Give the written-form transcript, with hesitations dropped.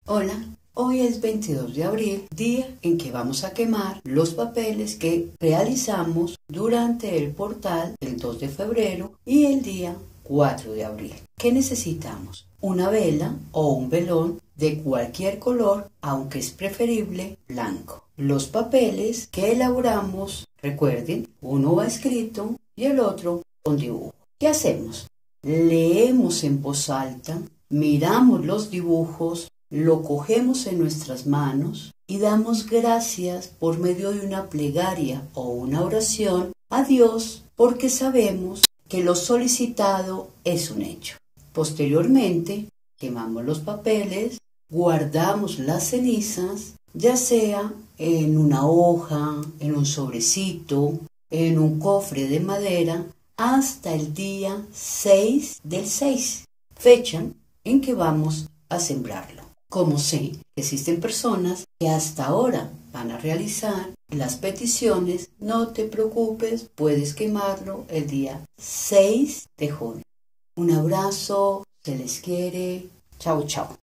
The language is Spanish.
Hola, hoy es 22 de abril, día en que vamos a quemar los papeles que realizamos durante el portal el 2 de febrero y el día 4 de abril. ¿Qué necesitamos? Una vela o un velón de cualquier color, aunque es preferible blanco. Los papeles que elaboramos, recuerden, uno va escrito y el otro con dibujo. ¿Qué hacemos? Leemos en voz alta, miramos los dibujos, lo cogemos en nuestras manos y damos gracias por medio de una plegaria o una oración a Dios, porque sabemos que lo solicitado es un hecho. Posteriormente, quemamos los papeles, guardamos las cenizas, ya sea en una hoja, en un sobrecito, en un cofre de madera, hasta el día 6 del 6, fecha en que vamos a sembrarlo. Como sé que existen personas que hasta ahora van a realizar las peticiones, no te preocupes, puedes quemarlo el día 6 de junio. Un abrazo, se les quiere, chao chao.